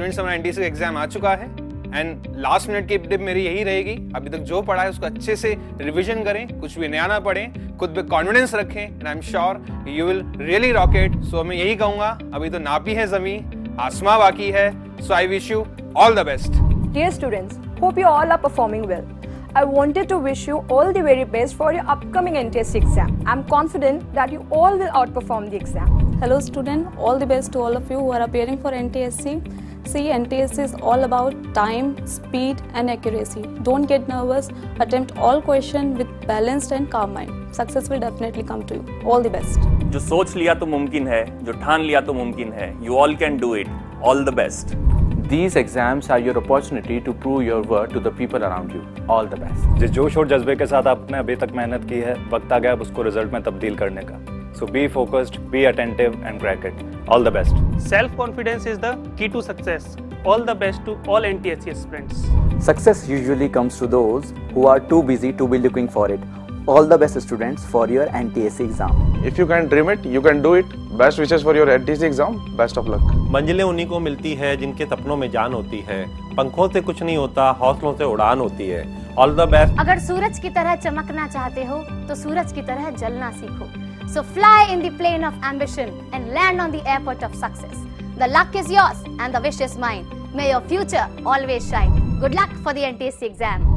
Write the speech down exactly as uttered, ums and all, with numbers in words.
Minute से हमारा NTSC exam आ चुका है एंड लास्ट मिनट की टिप मेरी यही रहेगी, अभी तक जो पढ़ा है उसको अच्छे से रिवीजन करें, कुछ भी नया ना पढ़ें, खुद पे कॉन्फिडेंस रखें and I am sure you will really rock it. So मैं यही कहूंगा, अभी तो नापी है जमीन, आसमां बाकी है। So I wish you all the best. Dear students, hope you all are performing well. I wanted to wish you all the very best for your upcoming N T S E exam. I'm confident that you all will outperform the exam. Hello student, all the best to all of you who are appearing for N T S E. See, N T S E is all about time, speed and accuracy. Don't get nervous, attempt all questions with balanced and calm mind. Success will definitely come to you. All the best. जो सोच लिया तो मुमकिन है, जो ठान लिया तो मुमकिन है. You all can do it. All the best. These exams are your opportunity to prove your worth to the people around you. All the best. जिस जोश और जज्बे के साथ आपने अभी तक मेहनत की है, वक्त आ गया अब उसको रिजल्ट में तब्दील करने का. So be focused, be attentive and crack it. All the best. Self-confidence is the key to success. All the best to all N T S E aspirants. Success usually comes to those who are too busy to be looking for it. All the best students for your N T S E exam. If you can dream it, you can do it. Best wishes for your N T S E exam. Best of luck. मंजिलें उन्हीं को मिलती है जिनके सपनों में जान होती है, पंखों से कुछ नहीं होता, हौसलों से उड़ान होती है. All the best. अगर सूरज की तरह चमकना चाहते हो तो सूरज की तरह जलना सीखो. So fly in the plane of ambition and land on the airport of success. The luck is yours and the wish is mine. May your future always shine. Good luck for the N T S E exam.